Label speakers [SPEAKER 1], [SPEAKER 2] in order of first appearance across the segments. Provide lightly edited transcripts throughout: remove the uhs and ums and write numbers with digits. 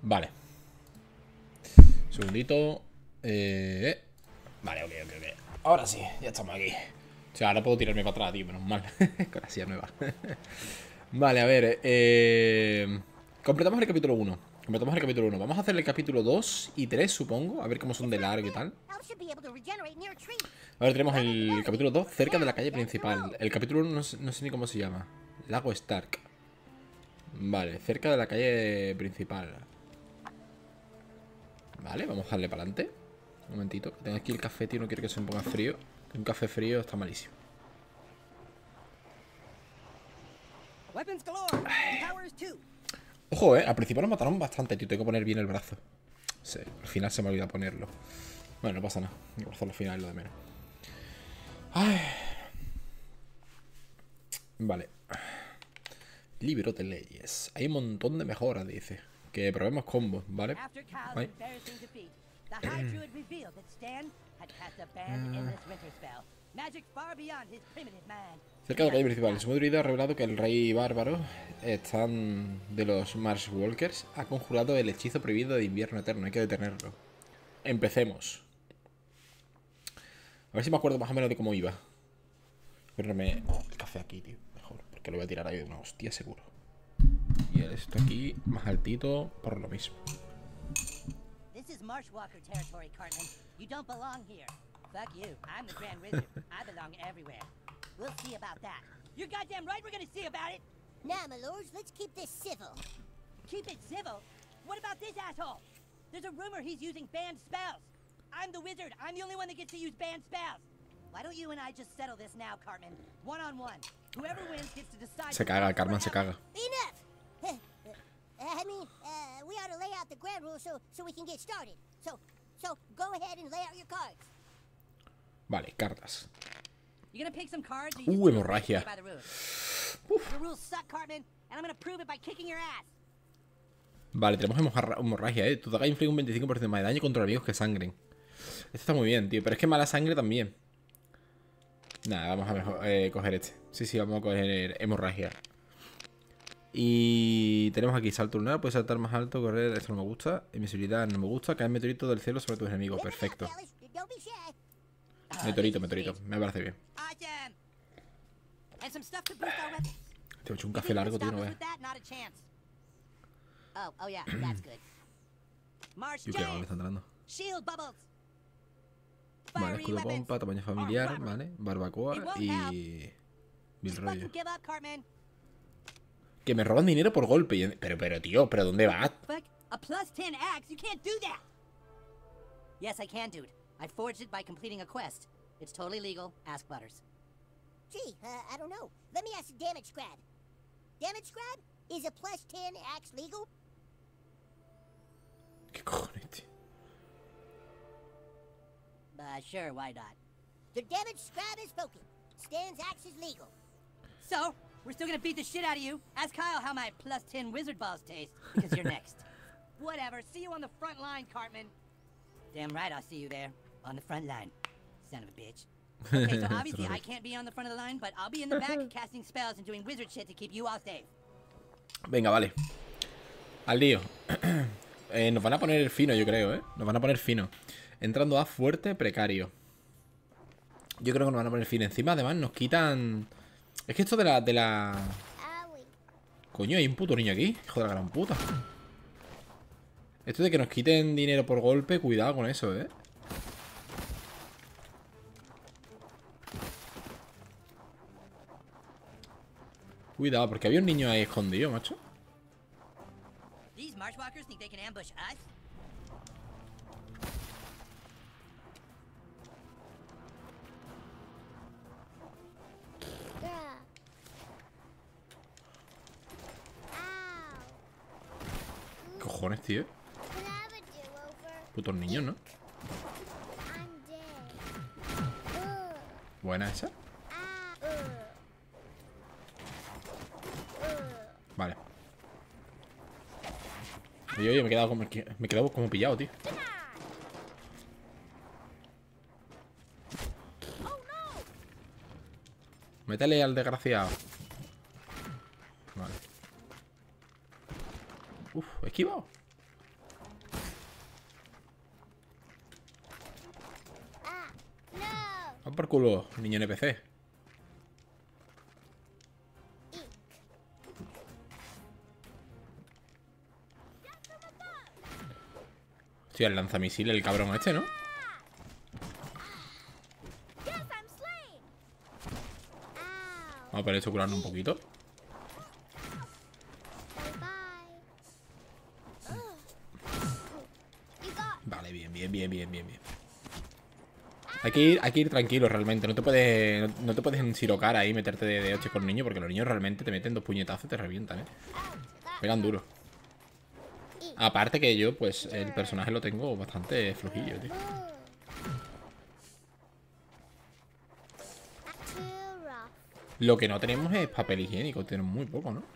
[SPEAKER 1] Vale. Segundito. Vale, ok. Ahora sí, ya estamos aquí. O sea, ahora puedo tirarme para atrás, tío, menos mal. Con la silla nueva. Vale, a ver. Completamos el capítulo 1. Completamos el capítulo 1. Vamos a hacer el capítulo 2 y 3, supongo. A ver cómo son de largo y tal. A ver, tenemos el capítulo 2 cerca de la calle principal. El capítulo 1 no sé ni cómo se llama. Lago Stark. Vale, cerca de la calle principal. Vale, vamos a darle para adelante. Un momentito. Tengo aquí el café, tío. No quiero que se me ponga frío. Un café frío está malísimo. Ojo, al principio nos mataron bastante, tío. Tengo que poner bien el brazo. Sí, al final se me olvidó ponerlo. Bueno, no pasa nada. El brazo al final es lo de menos. Ay. Vale. Libro de leyes. Hay un montón de mejoras, dice. Que probemos combos, ¿vale? Ay. Cerca de la calle principal, el sumo druida ha revelado que el rey bárbaro de los Marshwalkers ha conjurado el hechizo prohibido de invierno eterno. Hay que detenerlo. Empecemos. A ver si me acuerdo más o menos de cómo iba. Ponerme el café aquí, tío. Mejor, porque lo voy a tirar ahí de una hostia seguro. Y esto aquí, más altito, por lo mismo.
[SPEAKER 2] This is Marshwalker territory, Cartman. You don't belong here. Fuck you. I'm the Grand Wizard. I belong everywhere. We'll see about that. You're goddamn right we're gonna see about it.
[SPEAKER 3] Now, my lords, let's keep this civil.
[SPEAKER 2] Keep it civil? What about this asshole? There's a rumor he's using banned spells. I'm the wizard. I'm the only one that gets to use banned spells. Why don't you and I just settle this now, Cartman? One on one. Whoever wins gets to decide.
[SPEAKER 1] Se caga, Cartman se caga.
[SPEAKER 3] Enough! We ought to lay out the grand rules so we can get started. So go ahead and lay out your cards.
[SPEAKER 1] Vale, cartas.
[SPEAKER 2] You're gonna pick some cards.
[SPEAKER 1] Hemorragia.
[SPEAKER 2] The rules suck, Cartman, and I'm gonna prove it by kicking your ass.
[SPEAKER 1] Vale, tenemos hemorragia, Tu daga inflige un 25% más de daño contra enemigos que sangren. Esto está muy bien, tío. Pero es que mala sangre también. Nada, vamos a coger este. Sí, vamos a coger hemorragia. Y tenemos aquí salto lunar, puedes saltar más alto, correr, esto no me gusta. Invisibilidad no me gusta, cae meteorito del cielo sobre tus enemigos, perfecto. Meteorito, me parece bien. Te he hecho un café largo, tío, no veas. Tío, qué me está entrando. Vale, escudo pompa, tamaño familiar, vale, barbacoa y... mil rollos. Que me roban dinero por golpe. Pero, tío, ¿pero dónde vas?
[SPEAKER 2] A plus 10 axe, you can't do that. Yes, I can, dude. I forged it by completing a quest. It's totally legal. Ask Butters.
[SPEAKER 3] Gee, I don't know. Let me ask Damage Scrab. Damage Scrab, is a plus 10 axe legal?
[SPEAKER 1] ¿Qué cojones, tío?
[SPEAKER 2] Sure, why not?
[SPEAKER 3] The Damage Scrab is spoken. Stan's axe is legal.
[SPEAKER 2] So, we're still gonna beat the shit out of you. Ask Kyle how my plus 10 wizard balls taste, because you're next. Whatever, see you on the front line, Cartman. Damn right I'll see you there, on the front line, son of a bitch. Okay, so obviously I can't be on the front of the line, but I'll be in the back casting spells and doing wizard shit to keep you all safe.
[SPEAKER 1] Venga, vale. Al lío. Nos van a poner fino, yo creo, Nos van a poner fino. Entrando a fuerte, precario. Yo creo que nos van a poner fino. Encima, además, nos quitan... Es que esto de la... Coño, hay un puto niño aquí. Hijo de la gran puta. Esto de que nos quiten dinero por golpe, cuidado con eso, Cuidado, porque había un niño ahí escondido, macho.
[SPEAKER 2] These Marshwalkers think they can ambush us?
[SPEAKER 1] ¿Qué cojones, tío? Putos niños, ¿no? Buena esa. Vale. Oye, me he quedado como pillado, tío. Métele al desgraciado. Vale. Uf, he esquivado. Va por culo, niño NPC. Hostia, el lanzamisiles, el cabrón este, ¿no?
[SPEAKER 3] Yes, I'm slain. Ow.
[SPEAKER 1] Vamos a poner esto curarnos un poquito.
[SPEAKER 3] Bye bye. You got
[SPEAKER 1] Vale, bien. Hay que ir tranquilo realmente. No te puedes ensirocar ahí y meterte de hostias con niños, porque los niños realmente te meten 2 puñetazos y te revientan, ¿eh? Pegan duro. Aparte que yo, pues, el personaje lo tengo bastante flojillo, tío.
[SPEAKER 3] too rough.
[SPEAKER 1] Lo que no tenemos es papel higiénico. Tenemos muy poco, ¿no?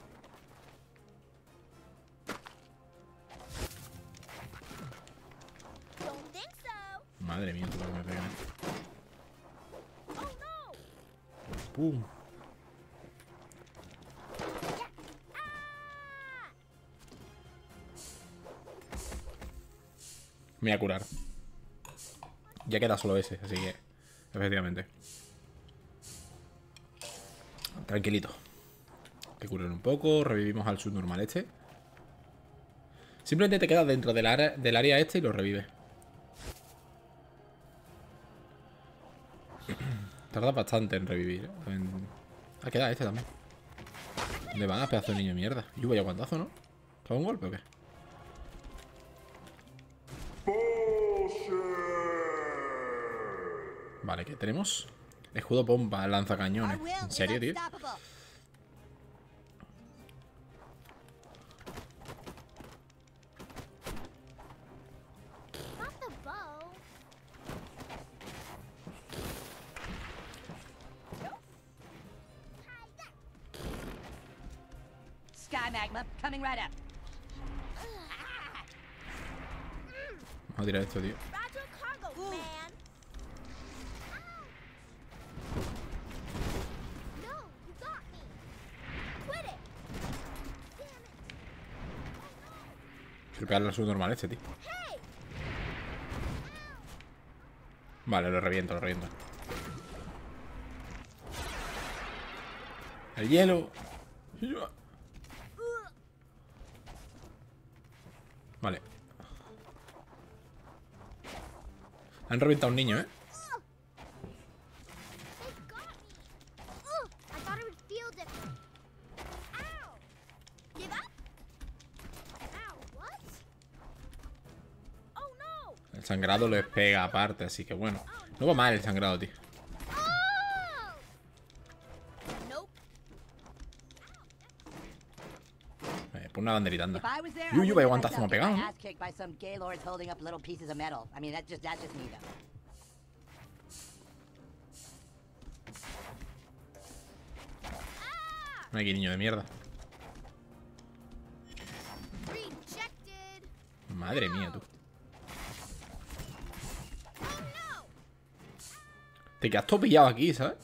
[SPEAKER 3] Don't think so.
[SPEAKER 1] Madre mía, tú lo que me pegan.
[SPEAKER 3] Oh no.
[SPEAKER 1] Pum. Me voy a curar. Ya queda solo ese, así que... Efectivamente. Tranquilito. Hay que curar un poco. Revivimos al subnormal este. Simplemente te quedas dentro del área este y lo revives. Tarda bastante en revivir. Ah, queda este también. ¿Dónde van a pedazo de niño de mierda? Y vaya guantazo, ¿no? ¿Todo un golpe o qué? Vale, ¿qué tenemos? Escudo pompa, lanzacañones.
[SPEAKER 2] Our will
[SPEAKER 1] ¿En
[SPEAKER 2] is
[SPEAKER 1] serio, tío?
[SPEAKER 2] unstoppable.
[SPEAKER 3] Not the bow.
[SPEAKER 2] Sky magma coming right up.
[SPEAKER 1] Vamos a tirar esto, tío.
[SPEAKER 3] Fragile cargo, man. No, you got me. Quit it. Damn it.
[SPEAKER 1] Quiero pegarle al subnormal este, tío.
[SPEAKER 3] Hey.
[SPEAKER 1] Vale, lo reviento. El hielo. Vale. Han reventado a un niño, ¿eh?
[SPEAKER 3] They got me. I thought it would feel different. Ow. Give up? Ow, what? Oh no.
[SPEAKER 1] El sangrado les pega aparte, así que bueno. No va mal el sangrado, tío.
[SPEAKER 3] Oh. Nope.
[SPEAKER 1] Pon una banderita, anda.
[SPEAKER 2] If I was there,
[SPEAKER 1] Yu,
[SPEAKER 2] I
[SPEAKER 1] yu,
[SPEAKER 2] wouldn't
[SPEAKER 1] vaya
[SPEAKER 2] let
[SPEAKER 1] guantazo me ha
[SPEAKER 2] myself get
[SPEAKER 1] pegado,
[SPEAKER 2] my
[SPEAKER 1] ¿no?
[SPEAKER 2] ass kicked by some gaylords holding up little pieces of metal. I mean, that's just me, though.
[SPEAKER 1] Aquí, niño de mierda.
[SPEAKER 3] Rejected.
[SPEAKER 1] Madre mía, tú.
[SPEAKER 3] Oh no.
[SPEAKER 1] Te quedas todo pillado aquí, ¿sabes?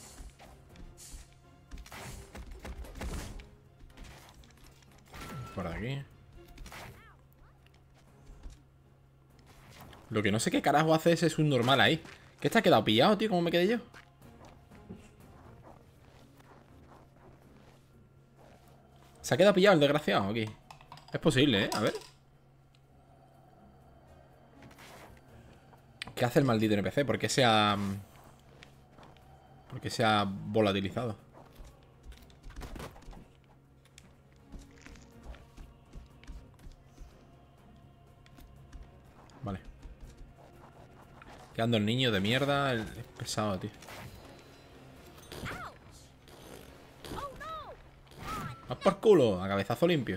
[SPEAKER 1] Por aquí. Lo que no sé qué carajo hace ese subnormal ahí. ¿Qué te ha quedado pillado, tío? ¿Cómo me quedé yo? Se ha quedado pillado el desgraciado aquí. Es posible, ¿eh? A ver. ¿Qué hace el maldito NPC? ¿Por qué se ha... ¿Por qué se ha volatilizado? Vale. Quedando el niño de mierda. Es pesado, tío. ¡Vas por culo! A cabezazo limpio.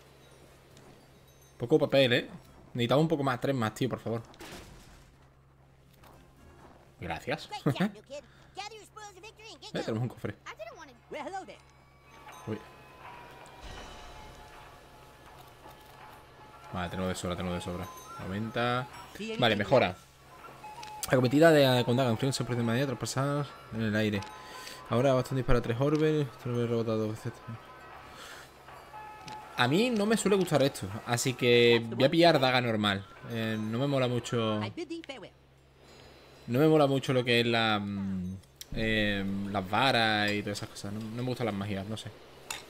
[SPEAKER 1] Poco papel, ¿eh? Necesitamos un poco más. 3 más, tío, por favor. Gracias.
[SPEAKER 3] Great job, new kid. Gather your spoils of victory and get going.
[SPEAKER 1] Tenemos un cofre.
[SPEAKER 3] I didn't want to.
[SPEAKER 2] Well, hello there.
[SPEAKER 1] Uy. Vale, tenemos de sobra, 90. Vale, mejora. La cometida de condado en se de manera traspasadas en el aire. Ahora bastante dispara 3 orbes. Rebotado, etc. A mí no me suele gustar esto, así que voy a pillar daga normal. No me mola mucho.
[SPEAKER 2] I bid thee farewell.
[SPEAKER 1] No me mola mucho lo que es la... las varas y todas esas cosas. No me gustan las magias, no sé.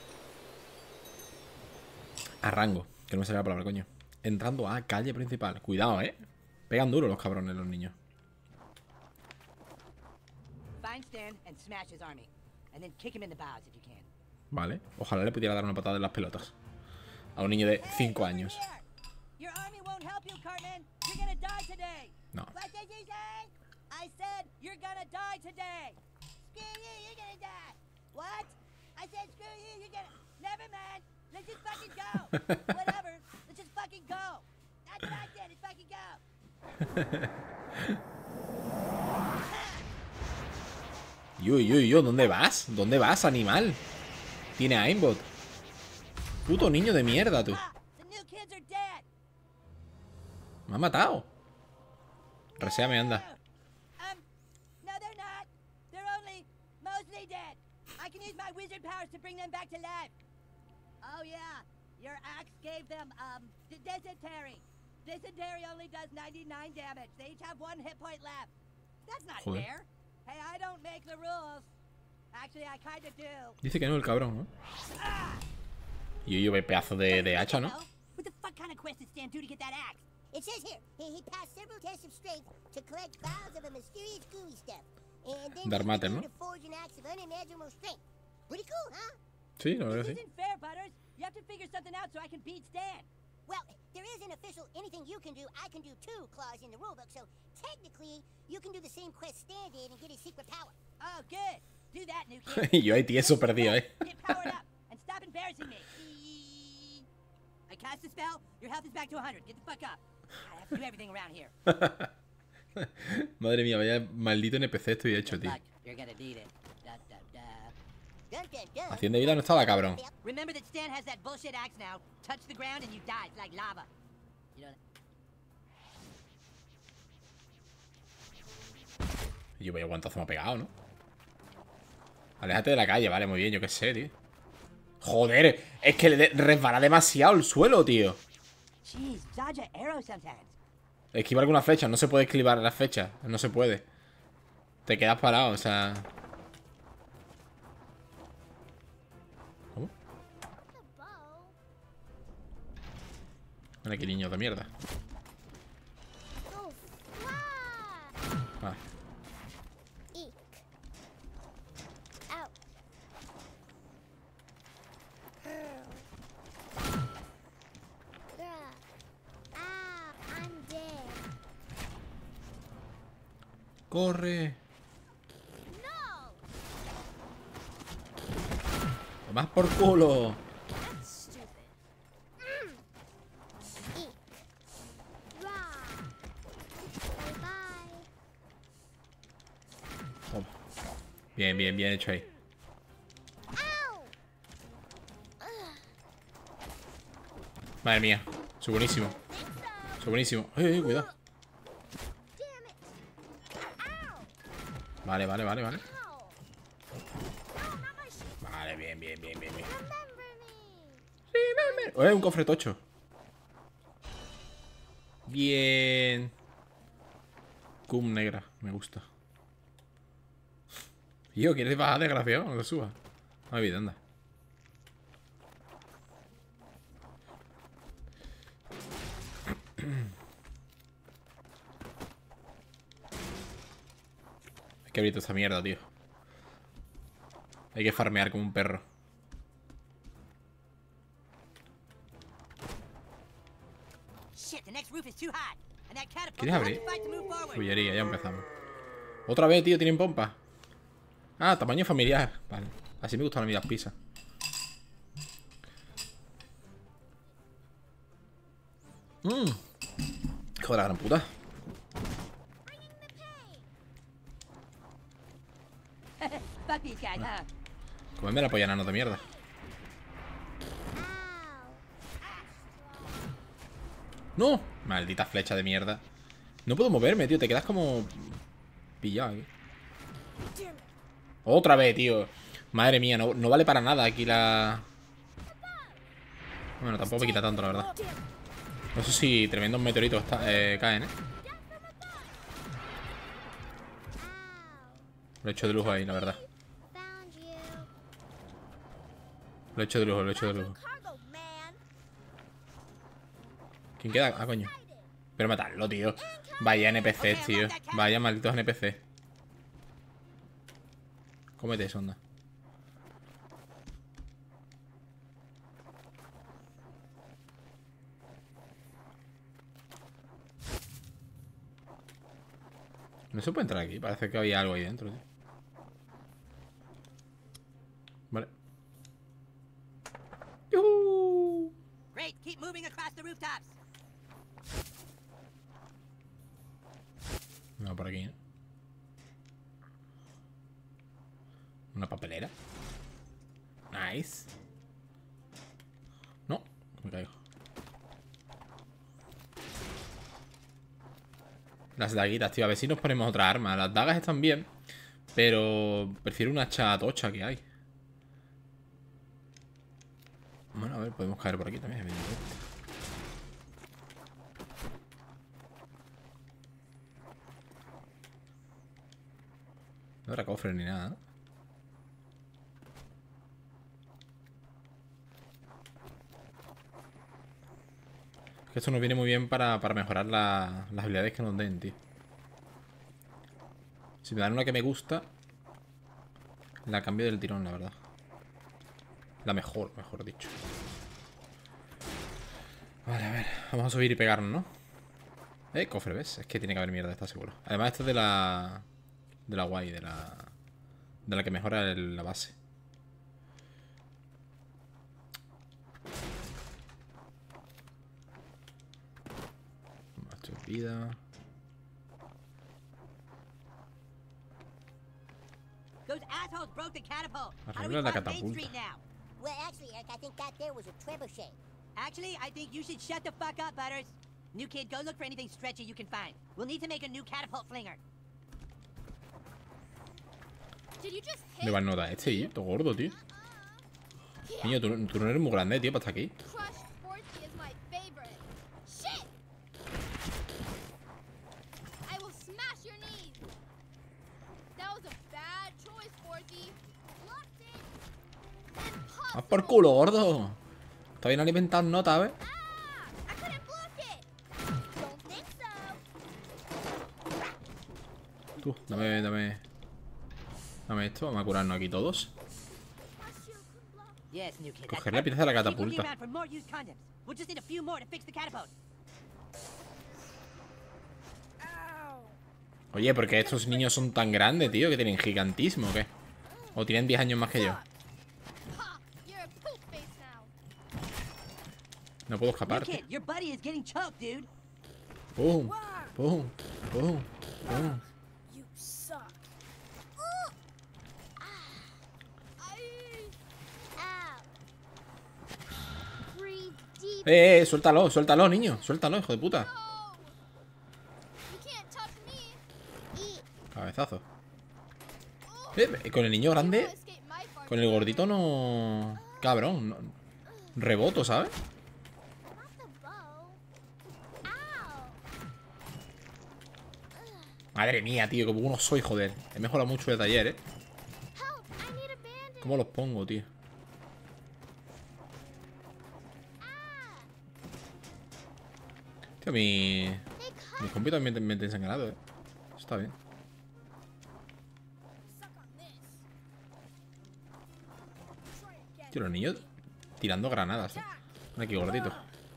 [SPEAKER 1] A rango, que no me sale la palabra, coño. Entrando a calle principal. Cuidado, pegan duro los cabrones, los niños.
[SPEAKER 2] Find Stan and smash his army, and then kick him in the bows if you can.
[SPEAKER 1] Vale, ojalá le pudiera dar una patada en las pelotas a un niño de 5 años.
[SPEAKER 2] Your army won't help you, Cartman. You're gonna die today.
[SPEAKER 1] No.
[SPEAKER 2] What did you say? I said you're gonna die today. Screw you, you're gonna die. What? I said screw you, you're gonna... Never mind. Let's just fucking go. Whatever. Let's just fucking go. That's what I said. Let's fucking go.
[SPEAKER 1] Yo, ¿dónde vas? ¿Dónde vas, animal? Tiene aimbot. Puto niño de mierda, tú.
[SPEAKER 2] The new kids are dead.
[SPEAKER 1] Me ha matado. Reséame, anda.
[SPEAKER 2] No, they're not. They're only mostly dead. I can use my wizard powers to bring them back to life. Oh yeah, your axe gave them dysentery. Dysentery only does 99 damage. They each have 1 hit point left. That's not
[SPEAKER 1] Joder.
[SPEAKER 2] fair. Hey, I don't make the rules. Actually, I kind of do.
[SPEAKER 1] Dice que no el cabrón, ¿no? Yo, ve pedazo de hacha, ¿no?
[SPEAKER 2] What the fuck kind of quest did Stan do to get that axe?
[SPEAKER 3] It says here, he passed several tests of strength to collect vials of a mysterious gooey stuff. And then
[SPEAKER 1] Darmater, ¿no?
[SPEAKER 3] to forge an axe of unimaginable strength. Pretty cool, huh?
[SPEAKER 1] Sí, la verdad
[SPEAKER 2] This
[SPEAKER 1] que sí.
[SPEAKER 2] isn't fair, Butters. You have to figure something out so I can beat Stan.
[SPEAKER 3] Well, there is an official anything you can do, I can do too clause in the rulebook, so technically you can do the same quest Stan did and get his secret power.
[SPEAKER 2] Oh, good. Do that, new kid.
[SPEAKER 1] Y yo ahí tieso perdido,
[SPEAKER 2] Get powered up and stop embarrassing me. I cast a spell. Your health is back to 100. Get the fuck up. I have to do everything around here.
[SPEAKER 1] Madre mía, vaya maldito NPC estoy hecho,
[SPEAKER 2] Good
[SPEAKER 1] tío.
[SPEAKER 2] luck. You're gonna need it. Da, da, da.
[SPEAKER 3] Dun, dun, dun.
[SPEAKER 1] Acción de vida no estaba, cabrón.
[SPEAKER 2] Remember that Stan has that bullshit axe now. Touch the ground and you die. It's like lava. You know.
[SPEAKER 1] Yo vaya guantazo me ha pegado, ¿no? Aléjate de la calle, vale, muy bien, yo qué sé, tío. Joder, es que le resbala demasiado el suelo, tío.
[SPEAKER 2] Jeez, dodge an arrow sometimes.
[SPEAKER 1] Esquivar alguna flecha, no se puede esquivar las flechas. No se puede. Te quedas parado, o sea. ¿Cómo? Mira qué niño de mierda.
[SPEAKER 3] Oh, fly.
[SPEAKER 1] Ah,
[SPEAKER 3] Eek. Out. Ah, I'm dead.
[SPEAKER 1] corre.
[SPEAKER 3] No!
[SPEAKER 1] Más por culo.
[SPEAKER 3] That's stupid. Eek. Rah. Bye-bye.
[SPEAKER 1] Toma. Bien, bien, bien hecho ahí.
[SPEAKER 3] Ow!
[SPEAKER 1] Madre mía. Soy buenísimo. Soy buenísimo. Cuidado.
[SPEAKER 3] Damn it! Ow!
[SPEAKER 1] Vale, vale, vale, vale.
[SPEAKER 3] Ow! No, not my shit.
[SPEAKER 1] Vale, bien, bien, bien, bien, bien.
[SPEAKER 3] Remember me!
[SPEAKER 1] Un cofre tocho. Bien. Cum negra, me gusta. Yo, ¿quieres bajar, desgraciado? No te subas. No hay vida, anda. Hay que abrir toda esta mierda, tío. Hay que farmear como un perro.
[SPEAKER 2] Shit, the next roof is too hot. And that catapult
[SPEAKER 1] ¿Quieres
[SPEAKER 2] will have
[SPEAKER 1] abrir?
[SPEAKER 2] to fight to move forward.
[SPEAKER 1] Fullería, ya empezamos. Otra vez, tío, tienen pompa. Ah, tamaño familiar. Vale. Así me gustan a mí las pizzas. Hijo de la gran puta.
[SPEAKER 2] Fuck these guys, huh?
[SPEAKER 1] Comedme la polla nano de mierda. ¡No! Maldita flecha de mierda. No puedo moverme, tío. Te quedas como... pillado aquí. Otra vez, tío. Madre mía, no vale para nada aquí la... Bueno, tampoco me quita tanto, la verdad. No sé si tremendos meteoritos caen, Lo he hecho de lujo ahí, la verdad.
[SPEAKER 3] Found you.
[SPEAKER 1] Lo he hecho de lujo, lo he hecho de lujo.
[SPEAKER 3] Cargo, man.
[SPEAKER 1] ¿Quién queda? Ah, coño. Pero matarlo, tío. Vaya NPCs, tío. Vaya malditos NPCs. Cómete eso, anda. No se puede entrar aquí. Parece que había algo ahí dentro, tío. Vale. ¡Yuhu!
[SPEAKER 2] Great, keep moving across the rooftops.
[SPEAKER 1] No, por aquí, ¿no? Una papelera. Nice. No, me caigo. Las daguitas, tío. A ver si nos ponemos otra arma. Las dagas están bien, pero prefiero una hacha tocha que hay. Bueno, a ver, podemos caer por aquí también, evidentemente. No habrá cofre ni nada, ¿no? Es que esto nos viene muy bien para mejorar las habilidades que nos den, tío. Si me dan una que me gusta, la cambio del tirón, la verdad. La mejor dicho. Vale, a ver. Vamos a subir y pegarnos, ¿no? Cofre, ¿ves? Es que tiene que haber mierda, está seguro. Además, esto es de la... De la guay, de la que mejora la base. Esto es vida.
[SPEAKER 2] Those assholes broke the catapult. How do
[SPEAKER 1] Arregla
[SPEAKER 2] we
[SPEAKER 1] la
[SPEAKER 2] cross Main
[SPEAKER 1] catapulta.
[SPEAKER 2] Street now?
[SPEAKER 3] Well, actually, Eric, I think that there was a trebuchet.
[SPEAKER 2] Actually, I think you should shut the fuck up, Butters. New kid, go look for anything stretchy you can find. We'll need to make a new catapult flinger.
[SPEAKER 3] Did you just
[SPEAKER 1] Me va a notar este, tío. Todo gordo, tío. Niño, tú no eres muy grande, tío, para estar aquí.
[SPEAKER 3] Crushed Sporty is my favorite. Shit! I will smash your knees. That was a bad choice, Sporty. Locked it.
[SPEAKER 1] ¡Haz por culo, gordo! Está bien alimentado, nota, ¿ves?
[SPEAKER 3] I couldn't block it. Don't think so.
[SPEAKER 1] Tú, dame esto. Vamos a curarnos aquí todos.
[SPEAKER 2] Yes, new kid. that's
[SPEAKER 1] Coger la
[SPEAKER 2] perfect.
[SPEAKER 1] pieza de la
[SPEAKER 2] Keep looking
[SPEAKER 1] catapulta.
[SPEAKER 2] around for more used condoms. We'll just need a few more to fix the catapult.
[SPEAKER 1] Oye, ¿por qué estos niños son tan grandes, tío? ¿Que tienen gigantismo o qué? ¿O tienen 10 años más que yo?
[SPEAKER 3] Ha, you're a poop face now.
[SPEAKER 1] No puedo
[SPEAKER 2] New
[SPEAKER 1] escapar.
[SPEAKER 2] kid, your buddy is getting choked, dude.
[SPEAKER 1] ¡Pum! ¡Pum! ¡Pum! ¡Pum!
[SPEAKER 3] You suck. Breathe deep.
[SPEAKER 1] Suéltalo, suéltalo, niño. Suéltalo, hijo de puta.
[SPEAKER 3] No. You can't touch me. Eat.
[SPEAKER 1] Cabezazo. Con el niño grande,
[SPEAKER 3] Escape my fart.
[SPEAKER 1] con el gordito no... Cabrón, reboto, ¿sabes?
[SPEAKER 3] Not the bow. Ow.
[SPEAKER 1] Madre mía, tío, como uno soy, joder. He mejorado mucho de taller,
[SPEAKER 3] Help. I need a bandage.
[SPEAKER 1] ¿Cómo los pongo, tío?
[SPEAKER 3] Ah.
[SPEAKER 1] Tío,
[SPEAKER 3] They
[SPEAKER 1] mi
[SPEAKER 3] cut.
[SPEAKER 1] compi también me tiene sangrado, Eso está bien.
[SPEAKER 3] Suck on this. Try again.
[SPEAKER 1] Tío, los niños tirando granadas, Ven aquí, gordito.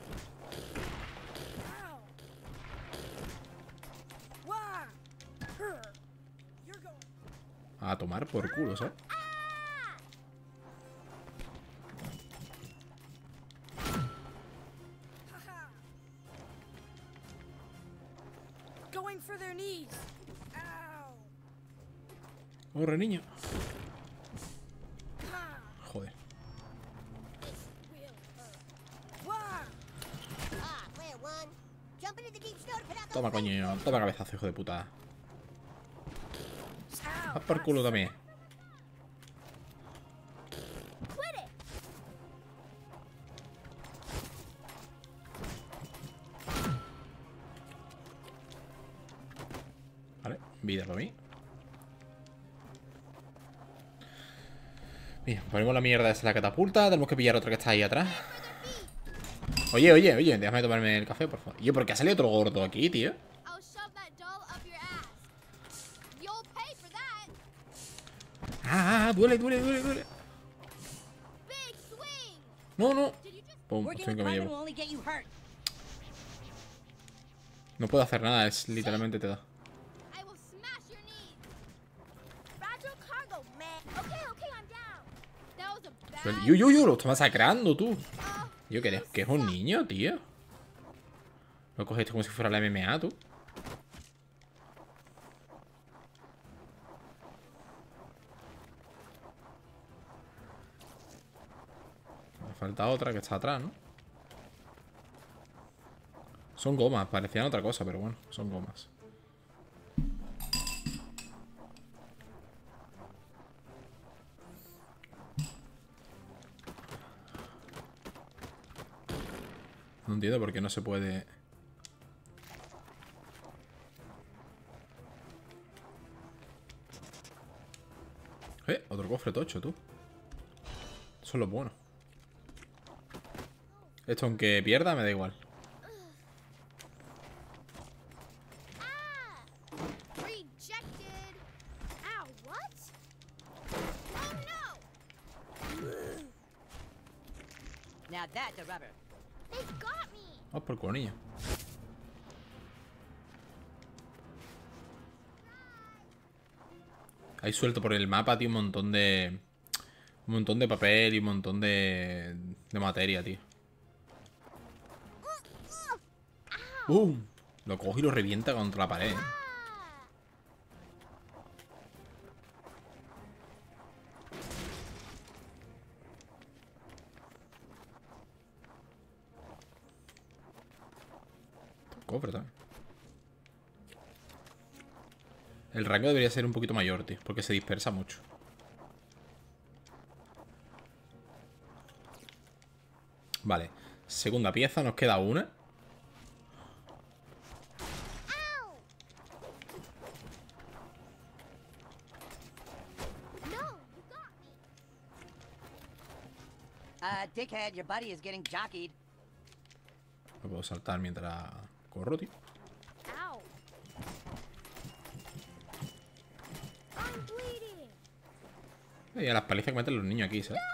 [SPEAKER 1] A tomar por culo, ¿sabes?
[SPEAKER 4] Going for their knees. Ow.
[SPEAKER 1] Corre, niño.
[SPEAKER 4] Ah,
[SPEAKER 1] Joder.
[SPEAKER 4] this will hurt. Wah.
[SPEAKER 3] Ah, player one. Jump into the deep snow to put out those
[SPEAKER 1] Toma,
[SPEAKER 3] flames.
[SPEAKER 1] coño. Toma cabezazo, hijo de puta.
[SPEAKER 4] Ow.
[SPEAKER 1] Haz por culo también.
[SPEAKER 3] Quit it.
[SPEAKER 1] Vale, vida para mí. Bien, ponemos la mierda esa en la catapulta. Tenemos que pillar otra que está ahí atrás. Oye, oye, oye, déjame tomarme el café, por favor. Oye, ¿por qué ha salido otro gordo aquí, tío?
[SPEAKER 3] I'll shove that doll up your ass. You'll pay for that.
[SPEAKER 1] Duele, duele, duele, duele.
[SPEAKER 3] Big swing.
[SPEAKER 1] No, no.
[SPEAKER 3] Did you just
[SPEAKER 1] Pum,
[SPEAKER 2] Working
[SPEAKER 1] swing
[SPEAKER 2] with
[SPEAKER 1] que me
[SPEAKER 2] Cartman will
[SPEAKER 1] llevo.
[SPEAKER 2] only get you hurt.
[SPEAKER 1] No puedo hacer nada, es literalmente te da.
[SPEAKER 3] I will smash your knees.
[SPEAKER 4] Fragile cargo, man. Okay, I'm down.
[SPEAKER 3] That was a bad
[SPEAKER 1] Yo, lo está masacrando, tú.
[SPEAKER 3] uh,
[SPEAKER 1] Yo, ¿qué es un niño, tío? Lo coges como si fuera la MMA, tú. Me falta otra que está atrás, ¿no? Son gomas, parecían otra cosa, pero bueno, son gomas. No entiendo por qué no se puede... Otro cofre tocho, tú. Eso es lo bueno. Esto aunque pierda me da igual.
[SPEAKER 3] rejected. Ow, what? Oh no!
[SPEAKER 2] Now that's a rubber.
[SPEAKER 3] They got me.
[SPEAKER 1] Vamos por culo, niño. Hay suelto por el mapa, tío, un montón de... Un montón de papel y un montón de materia, tío. ¡Bum! Lo coge y lo revienta contra la pared, ¿eh? Cofre también. El rango debería ser un poquito mayor, tío, porque se dispersa mucho. Vale, segunda pieza, nos queda una.
[SPEAKER 2] Dickhead, your buddy is getting jockeyed.
[SPEAKER 1] No puedo saltar mientras corro, tío.
[SPEAKER 3] Ow. I'm bleeding.
[SPEAKER 1] Y a las palizas que meten los niños aquí, ¿sabes?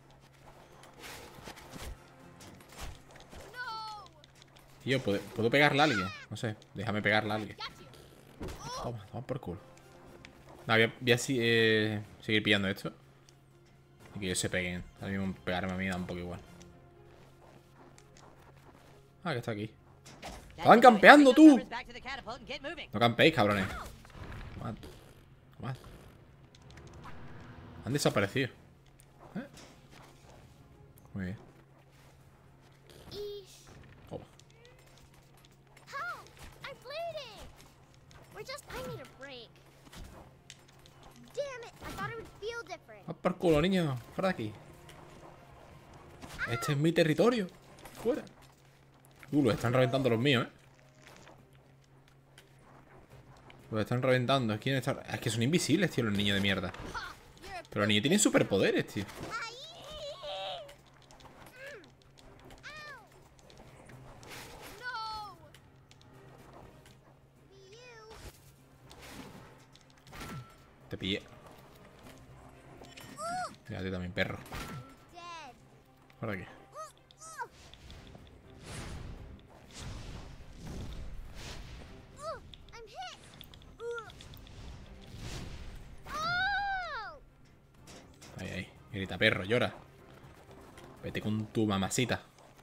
[SPEAKER 3] No.
[SPEAKER 1] Y yo, ¿puedo pegarle a alguien? No sé, déjame pegarle a alguien.
[SPEAKER 3] Got you.
[SPEAKER 1] Toma por culo. No, voy a seguir pillando esto. Y que ellos se peguen. Ahora mismo pegarme a mí da un poco igual. Ah, que está aquí. ¡Estaban campeando, tú!
[SPEAKER 2] Back to the catapult and get moving.
[SPEAKER 1] No campéis, cabrones. Tomad. Tomad. Han desaparecido. Muy bien.
[SPEAKER 3] Eesh.
[SPEAKER 1] Toma.
[SPEAKER 3] Help! I'm bleeding. I need a break. Damn it! I thought it would feel different.
[SPEAKER 1] Va por culo, niño. Fuera de aquí. Este es mi territorio. Fuera. Los están reventando los míos, Los están reventando. ¿Quién está? Es que son invisibles, tío, los niños de mierda. Pero los niños tienen superpoderes, tío.
[SPEAKER 3] No.
[SPEAKER 1] Te pillé. Fíjate también, perro.
[SPEAKER 3] Dead.
[SPEAKER 1] ¿Para qué?
[SPEAKER 3] I'm hit. Oh!
[SPEAKER 1] Ahí. Grita, perro, llora. Vete con tu mamacita.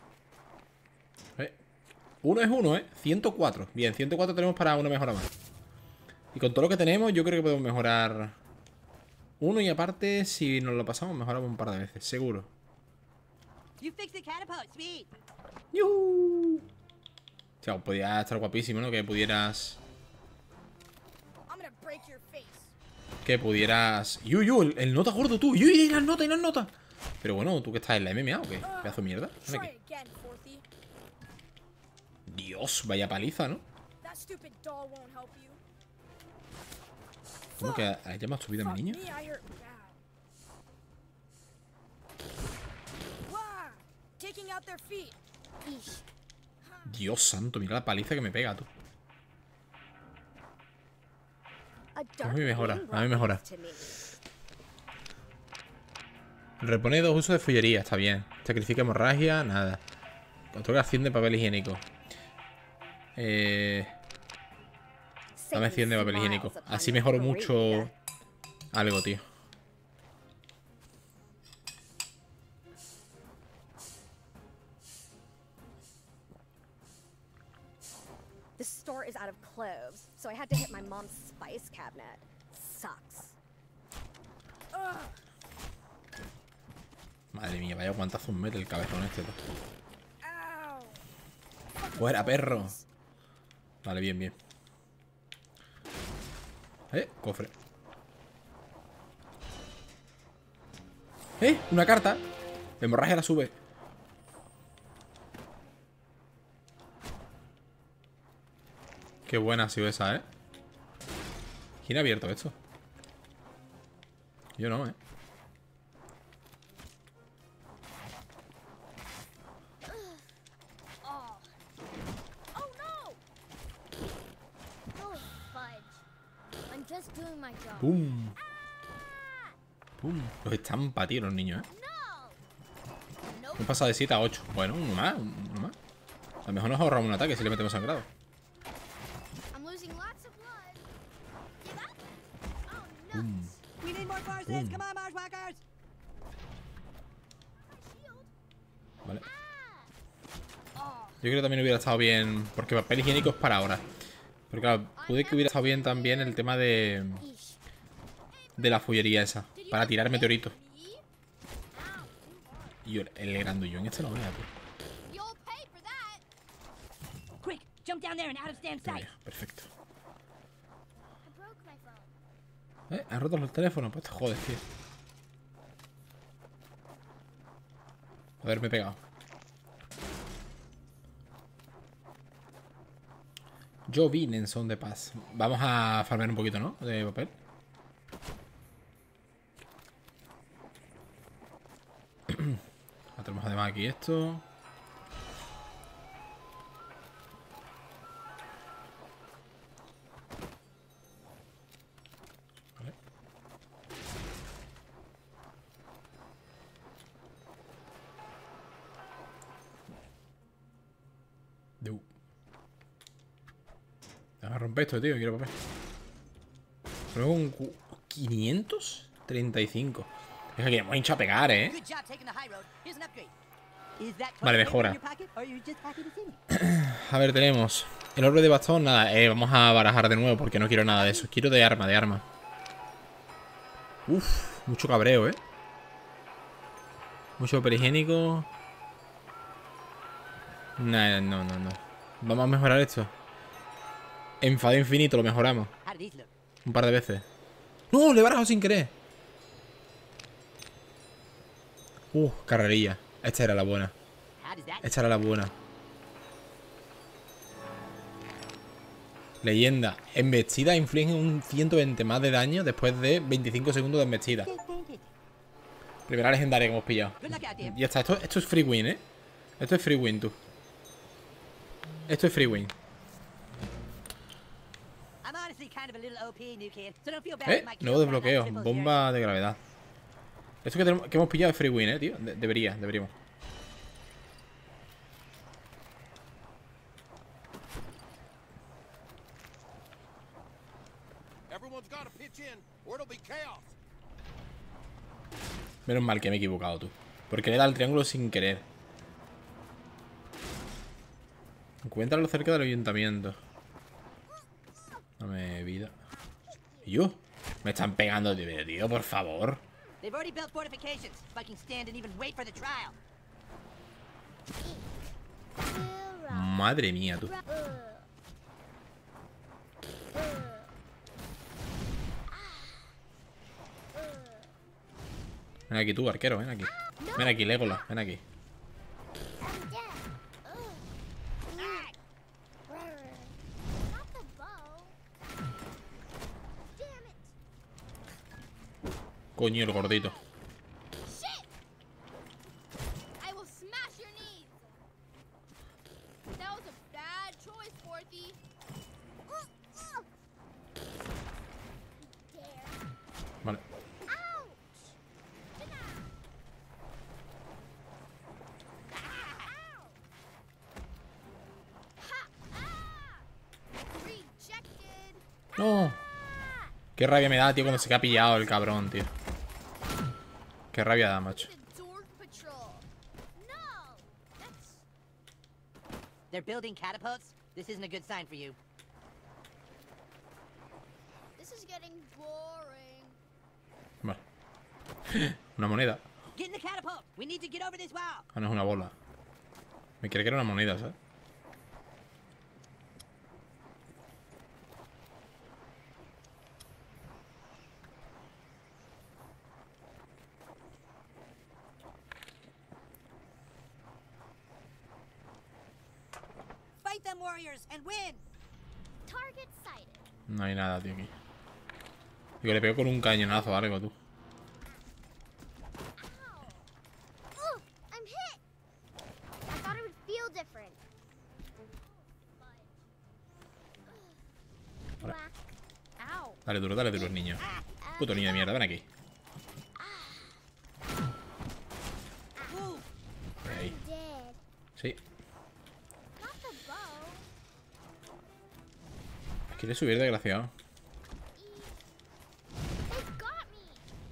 [SPEAKER 1] Uno es uno, 104. Bien, 104 tenemos para una mejora más. Y con todo lo que tenemos, yo creo que podemos mejorar uno. Y aparte, si nos lo pasamos, mejoramos un par de veces, seguro.
[SPEAKER 2] You fixed the catapult, sweet.
[SPEAKER 1] ¡Yuhu! O sea, podría estar guapísimo, ¿no? Que pudieras...
[SPEAKER 4] I'm gonna break your face.
[SPEAKER 1] Que pudieras... El nota gordo, tú. ¡Yuy, las notas y las notas! Pero bueno, ¿tú que estás en la MMA o qué? Pedazo de mierda. Ven
[SPEAKER 4] Try
[SPEAKER 1] aquí.
[SPEAKER 4] again, Forthy.
[SPEAKER 1] Dios, vaya paliza, ¿no?
[SPEAKER 4] That stupid doll won't help you.
[SPEAKER 1] ¿Cómo que has llamado tu vida a mi
[SPEAKER 4] Fuck
[SPEAKER 1] niño?
[SPEAKER 4] me, I hurt bad. dragging out their feet.
[SPEAKER 3] Yeesh.
[SPEAKER 1] Dios santo, mira la paliza que me pega, tú.
[SPEAKER 4] A
[SPEAKER 1] A
[SPEAKER 4] dark
[SPEAKER 1] mí mejora,
[SPEAKER 4] green
[SPEAKER 1] a mí mejora.
[SPEAKER 4] rock to me.
[SPEAKER 1] Repone 2 usos de fullería, está bien. Sacrifica hemorragia, nada. Otorga 100 de papel higiénico. Dame 100 de papel higiénico. Así mejoro mucho algo, tío.
[SPEAKER 4] The store is out of cloves, so I had to hit my mom's spice cabinet. Sucks.
[SPEAKER 1] Madre mía, vaya guantazo mete el cabezón este, tú.
[SPEAKER 4] Ow.
[SPEAKER 1] ¡Fuera, perro! Vale, bien, bien. Cofre. Una carta. La hemorragia la sube. Qué buena ha sido esa, ¿Quién ha abierto esto? Yo no,
[SPEAKER 4] Oh no!
[SPEAKER 3] Oh, fudge. I'm just doing my job.
[SPEAKER 1] ¡Pum! ¡Pum! Los estampa, tío, los niños,
[SPEAKER 3] No.
[SPEAKER 1] Han pasado de 7 a 8. Bueno, uno más, uno más. A lo mejor nos ahorramos un ataque si le metemos sangrado.
[SPEAKER 3] I'm losing lots of blood. Give up? Oh, no.
[SPEAKER 1] ¡Pum!
[SPEAKER 2] We need more forces. Come on, Marshwalkers.
[SPEAKER 3] Shield.
[SPEAKER 1] Vale.
[SPEAKER 3] Oh,
[SPEAKER 1] Yo creo que también hubiera estado bien. Porque papel higiénico es para ahora. Pero claro, pude que hubiera estado bien también el tema de
[SPEAKER 3] yeesh.
[SPEAKER 1] la fullería esa.
[SPEAKER 3] Did you
[SPEAKER 1] Para
[SPEAKER 3] just
[SPEAKER 1] tirar
[SPEAKER 3] hit
[SPEAKER 1] meteoritos.
[SPEAKER 3] me? Ow,
[SPEAKER 1] Y el grandullón este no vea, tío.
[SPEAKER 3] you'll pay for that.
[SPEAKER 2] Quick, jump down there and out of stand sight.
[SPEAKER 1] Vale, perfecto.
[SPEAKER 3] I broke my phone.
[SPEAKER 1] ¿Han roto los teléfonos? Pues te jodes, tío. Haberme pegado. Yo vine en son de paz. Vamos a farmear un poquito, ¿no? De papel. Tenemos además aquí esto. Vale. Déjame romper esto, tío. Quiero papel. Pero un 535. Es que hemos hinchado a pegar,
[SPEAKER 2] Good job taking the high road. Here's an upgrade. Is that
[SPEAKER 1] Vale,
[SPEAKER 2] toilet paper
[SPEAKER 1] mejora.
[SPEAKER 2] in your pocket, or you're just happy to see me?
[SPEAKER 1] A ver, tenemos el orbe de bastón, nada, vamos a barajar de nuevo porque no quiero nada de eso. Quiero de arma, de arma. Uf, mucho cabreo, Mucho papel higiénico. No, no, no, no. Vamos a mejorar esto. Enfado infinito, lo mejoramos.
[SPEAKER 2] How do these look?
[SPEAKER 1] Un par de veces. ¡No! Le he barajado sin querer. Carrerilla. Esta era la buena.
[SPEAKER 2] How does that?
[SPEAKER 1] Esta era la buena. Leyenda. Embestida inflige un 120 más de daño después de 25 segundos de embestida. Primera legendaria que hemos pillado.
[SPEAKER 2] Good luck out there.
[SPEAKER 1] Ya está. Esto es free win, Esto es free win, tú. Esto es free win.
[SPEAKER 2] I'm honestly kind of a little OP, new kid, so don't feel bad if my
[SPEAKER 1] Nuevo
[SPEAKER 2] kills
[SPEAKER 1] desbloqueo.
[SPEAKER 2] run on triples
[SPEAKER 1] Bomba de gravedad. Esto que hemos pillado es free win, tío. Deberíamos.
[SPEAKER 5] Everyone's got to pitch in, or it'll be chaos.
[SPEAKER 1] Menos mal que me he equivocado, tú. Porque le he dado el triángulo sin querer. Encuéntralo cerca del ayuntamiento. Dame vida. ¿Y yo? Me están pegando, tío, por favor.
[SPEAKER 2] They've already built fortifications. If I can stand and even wait for the trial.
[SPEAKER 1] Madre mía, tú. Ven aquí tú, arquero, ven aquí. Ven aquí, Legolas, ven aquí.
[SPEAKER 3] Not the bow. Damn it.
[SPEAKER 1] Coño, el gordito.
[SPEAKER 3] Shit. I will smash your knees. Dorothy. There.
[SPEAKER 1] Vale.
[SPEAKER 3] Ouch! Ha! Ah! Rejected.
[SPEAKER 1] No. Qué rabia me da, tío, cuando se queda pillado el cabrón, tío. Qué rabia da, macho.
[SPEAKER 3] The Dork Patrol. No! That's
[SPEAKER 2] They're building catapults? This isn't a good sign for you.
[SPEAKER 3] this is getting boring.
[SPEAKER 1] Vale. Una moneda.
[SPEAKER 2] Get in the catapult! We need to get over this wall!
[SPEAKER 1] Ah, no es una bola. Me quiere que era una moneda, ¿sabes?
[SPEAKER 2] Fight them warriors and win!
[SPEAKER 3] Target sighted.
[SPEAKER 1] No hay nada, tío, aquí. Digo, le pego con un cañonazo o algo, tú.
[SPEAKER 3] Ow! I'm hit. I thought it would feel different.
[SPEAKER 1] Vale.
[SPEAKER 3] Whack. Ow.
[SPEAKER 1] Dale duro, niño. Puto niño de mierda, ven aquí.
[SPEAKER 2] Ooh,
[SPEAKER 1] Ven ahí.
[SPEAKER 3] Dead.
[SPEAKER 1] Sí.
[SPEAKER 3] Not the bow.
[SPEAKER 1] Quiere subir, desgraciado.
[SPEAKER 3] They got me.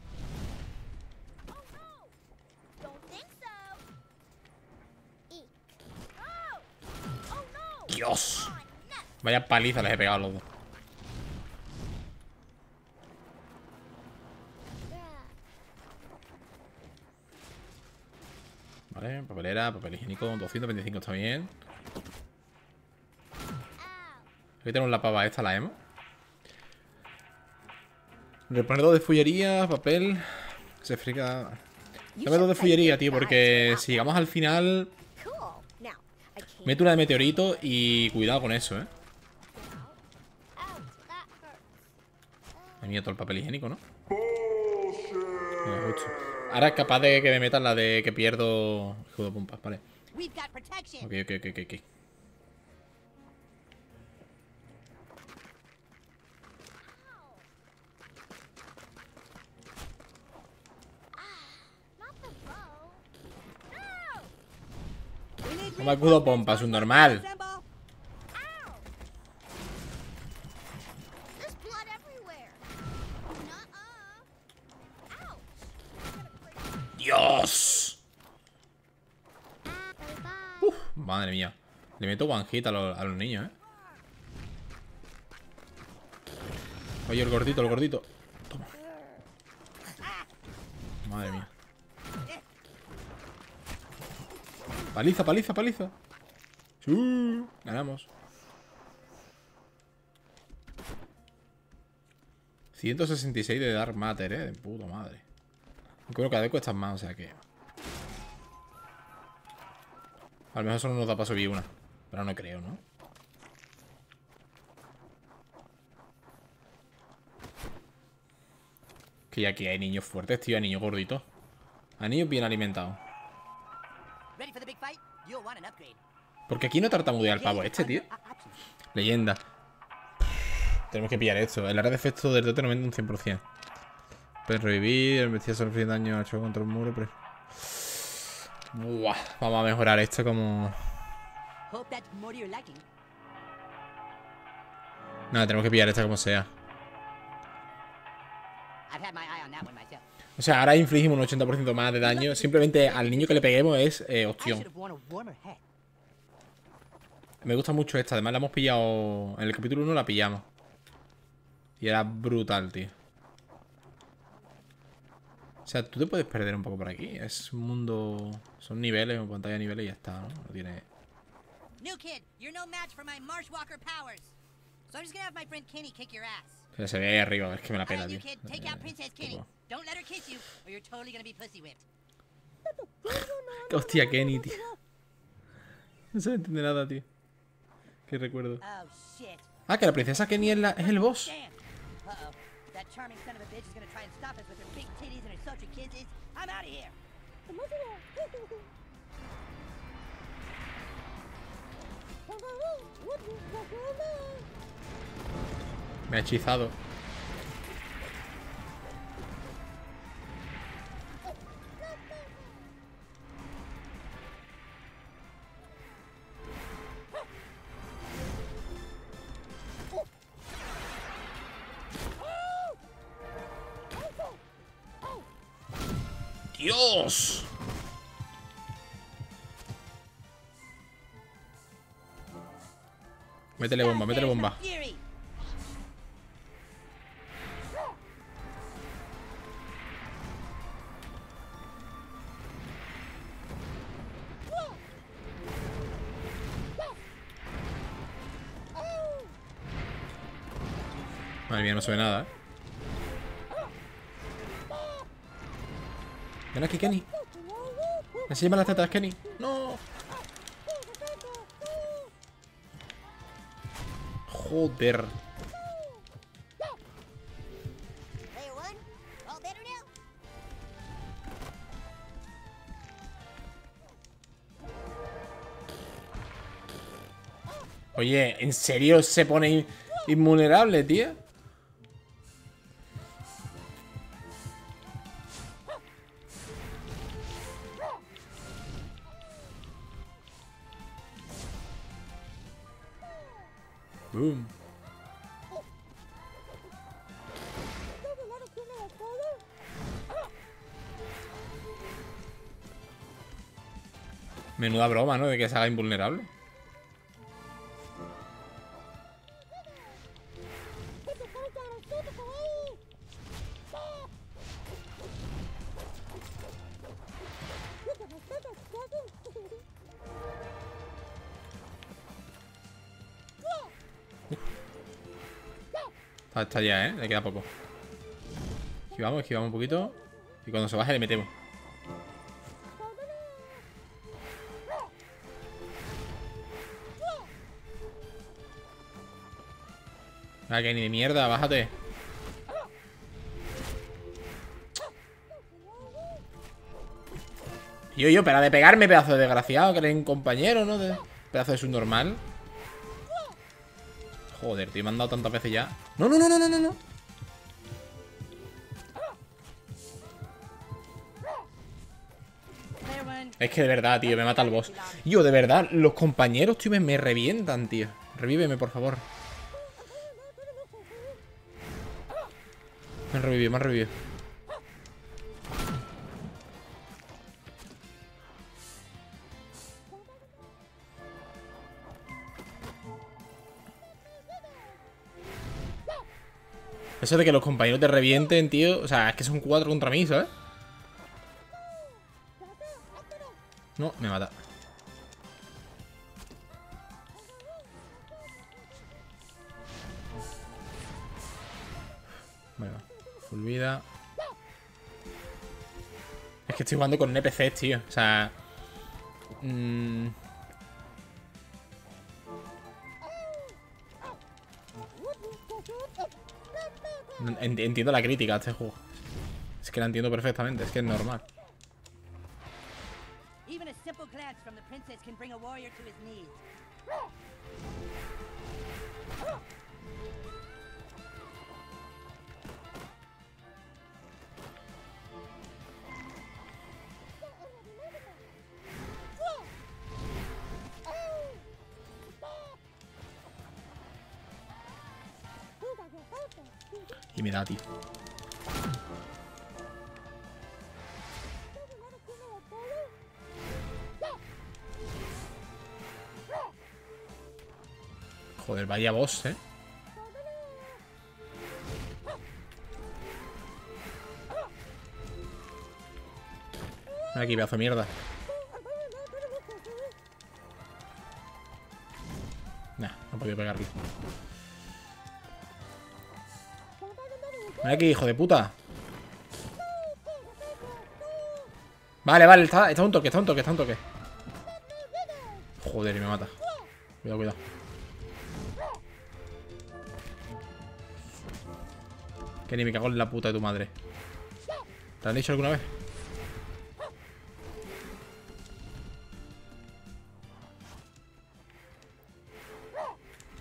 [SPEAKER 3] Oh no. Don't think so. Eek. Oh. Oh no.
[SPEAKER 1] ¡Dios!
[SPEAKER 3] Oh, no.
[SPEAKER 1] Vaya paliza les he pegado a los dos. Vale, papelera, papel higiénico, 225 está bien. Aquí tenemos la pava esta, la hemos. Reponer 2 de fullería, papel. Se frica. Dame 2 de fullería, tío, porque si llegamos al final,
[SPEAKER 4] Cool. Now, I can't.
[SPEAKER 1] meto una de meteorito y cuidado con eso,
[SPEAKER 3] Ouch, that hurts.
[SPEAKER 1] Ay, mía, todo el papel higiénico, ¿no? Mira, justo. Ahora es capaz de que me metan la de que pierdo escudo de pompas, vale.
[SPEAKER 2] we've got protection!
[SPEAKER 1] Ok.
[SPEAKER 3] Not the bow. No.
[SPEAKER 2] We need
[SPEAKER 1] Toma escudo de pompas, un normal.
[SPEAKER 2] Assemble!
[SPEAKER 3] Ow. There's blood everywhere. Nuh-uh. Ouch.
[SPEAKER 1] ¡Dios!
[SPEAKER 3] Bye-bye.
[SPEAKER 1] Uf, madre mía. Le meto one hit a los niños, Oye, el gordito. Toma. Madre mía. Paliza. Sí, ganamos. 166 de Dark Matter, de puta madre. Creo que cada vez cuestan más, o sea que... A lo mejor solo nos da para subir una. Pero no creo, ¿no? Que aquí hay niños fuertes, tío. Hay niños gorditos. Hay niños bien alimentados.
[SPEAKER 2] Ready for the big fight? You'll want an upgrade.
[SPEAKER 1] Porque aquí no tartamudea el pavo este, tío. Leyenda. Tenemos que pillar esto. El área de efecto del dote no vende un 100%. Pueden revivir. El vestido sufre daño al choque contra el muro. Pero... Buah, vamos a mejorar esto como...
[SPEAKER 2] Hope that's more to your liking.
[SPEAKER 1] Nada, tenemos que pillar esta como sea.
[SPEAKER 2] I've had my eye on that one myself.
[SPEAKER 1] O sea, ahora infligimos un 80% más de daño. Simplemente al niño que le peguemos es
[SPEAKER 2] I should
[SPEAKER 1] opción.
[SPEAKER 2] have worn a warmer hat.
[SPEAKER 1] Me gusta mucho esta. Además la hemos pillado... En el capítulo 1 la pillamos. Y era brutal, tío. O sea, tú te puedes perder un poco por aquí. Es un mundo... Son niveles, o pantalla de niveles y ya está, ¿no? No tiene...
[SPEAKER 2] New kid, you're no match for my Marshwalker powers. So I'm just gonna have my friend Kenny kick your ass.
[SPEAKER 1] O sea, se ve ahí arriba. Es que me la
[SPEAKER 2] All
[SPEAKER 1] pela,
[SPEAKER 2] right,
[SPEAKER 1] tío.
[SPEAKER 2] new kid, take out Princess Kenny.
[SPEAKER 1] poco.
[SPEAKER 2] Don't let her kiss you, or you're totally gonna be pussy whipped.
[SPEAKER 1] Hostia, Kenny, tío. No se entiende nada, tío. Qué recuerdo.
[SPEAKER 2] Oh shit.
[SPEAKER 1] Ah, que la princesa Kenny es el boss.
[SPEAKER 2] Damn. Uh-oh. That charming son of a bitch is gonna try and stop us with her big titties and her sultry kisses. I'm out of here.
[SPEAKER 1] Me ha hechizado. ¡Dios! Métele bomba, métele bomba.
[SPEAKER 2] Fury.
[SPEAKER 1] Madre mía, no se ve nada, ¿eh? Ven aquí, Kenny. Me se llaman las tetas, Kenny. No. Joder.
[SPEAKER 2] Player one, all better now?
[SPEAKER 1] Oye, ¿en serio se pone invulnerable, tío? Boom. Menuda broma, ¿no? De que se haga invulnerable. Está ya, ¿eh? Le queda poco. Esquivamos un poquito. Y cuando se baje le metemos. Ah, que ni de mierda, bájate. Yo, para de pegarme, pedazo de desgraciado. Que eres un compañero, ¿no? Pedazo de subnormal. Joder, tío, me han dado tantas veces ya. No.
[SPEAKER 2] Player one.
[SPEAKER 1] Es que de verdad, tío, me mata el boss. Yo, de verdad, los compañeros, tío, me revientan, tío. Revíveme, por favor. Me han revivido. Eso de que los compañeros te revienten, tío. O sea, es que son 4 contra mí, ¿sabes? No, me mata. Bueno, full vida. Es que estoy jugando con NPCs, tío. O sea... Entiendo la crítica a este juego. Es que la entiendo perfectamente, es que es normal.
[SPEAKER 2] Even a simple glance from the princess can bring a warrior to his knees.
[SPEAKER 1] Y me da, tío. Joder, vaya boss, ¿eh? Ven aquí, pedazo de mierda. Nah, no he podido pegarle. Ven aquí, hijo de puta. Vale, está un toque, está un toque. Joder, y me mata. Cuidado. Que ni me cago en la puta de tu madre. ¿Te lo han dicho alguna vez?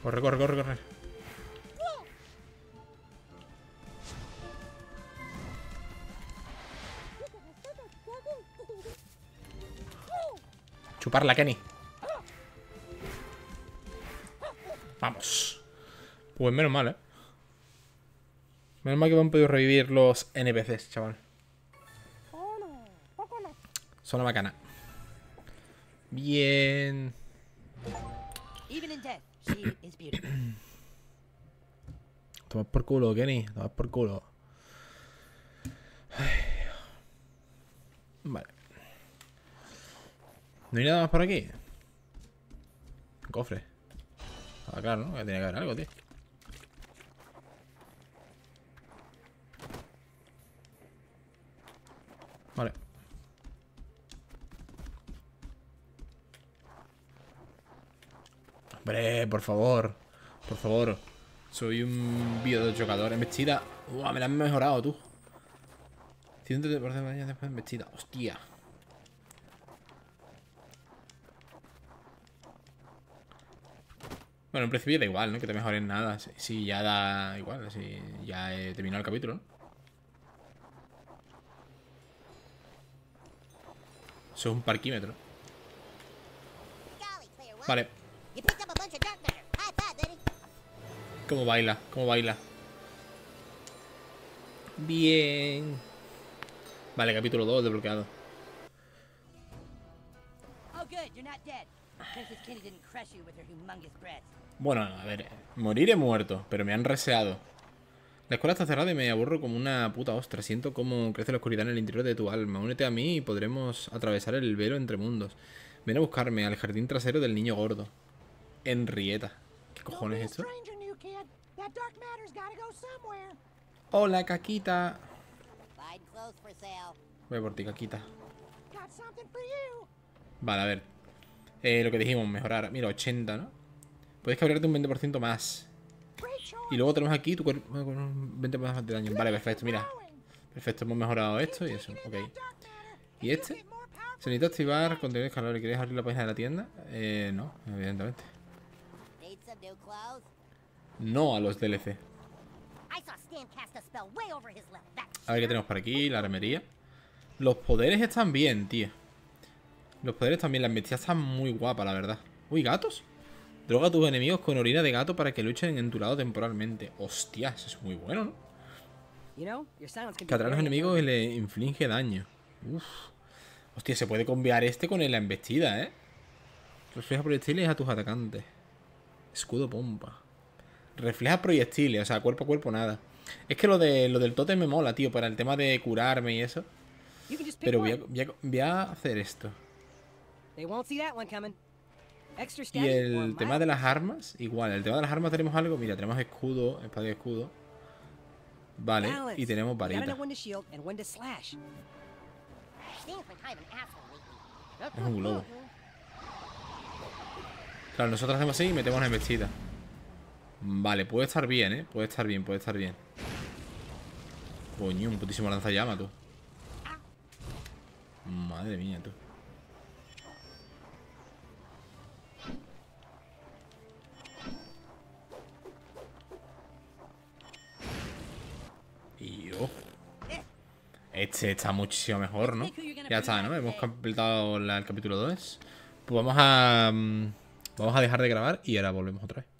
[SPEAKER 1] Corre, corre, corre, corre. Chuparla, Kenny. Vamos. Pues menos mal, ¿eh? Menos mal que me han podido revivir los NPCs, chaval. Zona bacana. Bien.
[SPEAKER 2] Even in death, she is beautiful.
[SPEAKER 1] Toma por culo, Kenny. Toma por culo. Ay. Vale. ¿No hay nada más por aquí? Cofre. Ah, claro, ¿no? Que tenía que haber algo, tío. Vale. Hombre, por favor. Por favor. Soy un videojugador. Embestida. Me la han mejorado, tú. 100% de daño después de embestida. Hostia. Bueno, en principio da igual, ¿no? Que te mejoren nada. Si ya da igual. Si ya he terminado el capítulo, ¿no? Eso es un parquímetro. Vale. ¿Cómo baila? ¿Cómo baila? Bien. Vale, capítulo 2 desbloqueado.
[SPEAKER 2] Oh, good, you're not dead. Princess Kenny didn't crush you with her humongous breasts.
[SPEAKER 1] Bueno, a ver. Morir he muerto, pero me han reseado. La escuela está cerrada y me aburro como una puta ostra. Siento cómo crece la oscuridad en el interior de tu alma. Únete a mí y podremos atravesar el velo entre mundos. Ven a buscarme al jardín trasero del niño gordo. Henrietta. ¿Qué cojones es esto? Hola, Caquita. Voy por ti, Caquita. Vale, a ver. Lo que dijimos, mejorar. Mira, 80, ¿no? Puedes cabrearte un 20% más. Y luego tenemos aquí tu cuerpo con un 20% más de daño. Vale, perfecto, mira. Perfecto, hemos mejorado esto y eso. Ok. ¿Y este? Se necesita activar contenido escalador. ¿Quieres abrir la página de la tienda? No, evidentemente. No a los DLC. A ver qué tenemos por aquí. La armería. Los poderes están bien, tío. Los poderes también. La embestida está muy guapa, la verdad. Uy, ¿gatos? Droga a tus enemigos con orina de gato para que luchen en tu lado temporalmente. Hostia, eso es muy bueno, ¿no? Que atrae a los enemigos y le inflige daño. Uf. Hostia, se puede combiar este con la embestida, ¿eh? Refleja proyectiles a tus atacantes. Escudo pompa. Refleja proyectiles, o sea, cuerpo a cuerpo nada. Es que lo del tótem me mola, tío, para el tema de curarme y eso. Pero voy a hacer esto. Y el tema de las armas, igual. El tema de las armas tenemos algo. Mira, tenemos escudo, espada y escudo. Vale, y tenemos varita. Es un globo. Claro, nosotros hacemos así y metemos la embestida. Vale, puede estar bien, ¿eh? Puede estar bien, puede estar bien. Coño, un putísimo lanzallamas, tú. Madre mía, tú. Y oh. Este está muchísimo mejor, ¿no? Ya está, ¿no? Hemos completado el capítulo 2. Pues vamos a dejar de grabar y ahora volvemos otra vez.